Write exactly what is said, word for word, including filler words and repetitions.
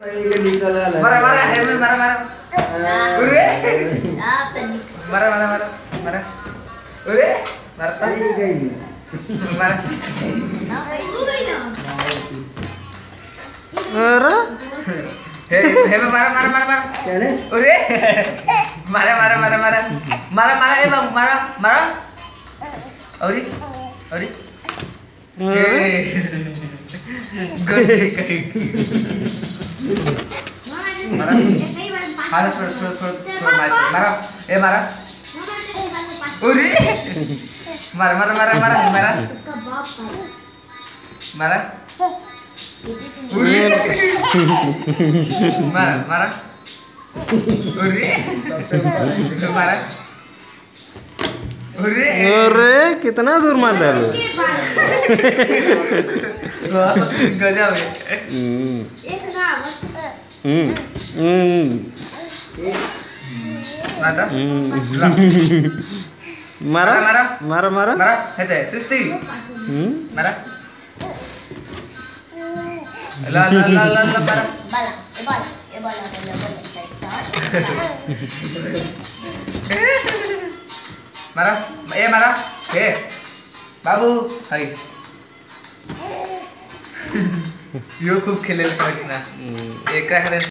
Marah marah, Helmi marah marah. Ure. Marah marah marah marah. Ure. Marah tadi gini. Marah. Marah. Hei, Helmi marah marah marah marah. Ure. Marah marah marah marah. Marah marah eh bang marah marah. Ori, Ori. Hei. Gede kayak. Marah. Marah suruh suruh suruh suruh marah. Marah. Eh marah. Uri. Marah marah marah marah marah. Marah. Uri. Marah marah. Uri. Marah. Uri. Ore, कितना दूर मार डालो? गजब है। हम्म हम्म हम्म मारा मारा मारा मारा मारा मारा है तो सिस्टी हम्म मारा ला ला ला ला ला मारा Bala, e bola, e bola, bola, bola, मारा ए मारा ए बाबू हाय यो खूप खेळलेलं सगळं ना एका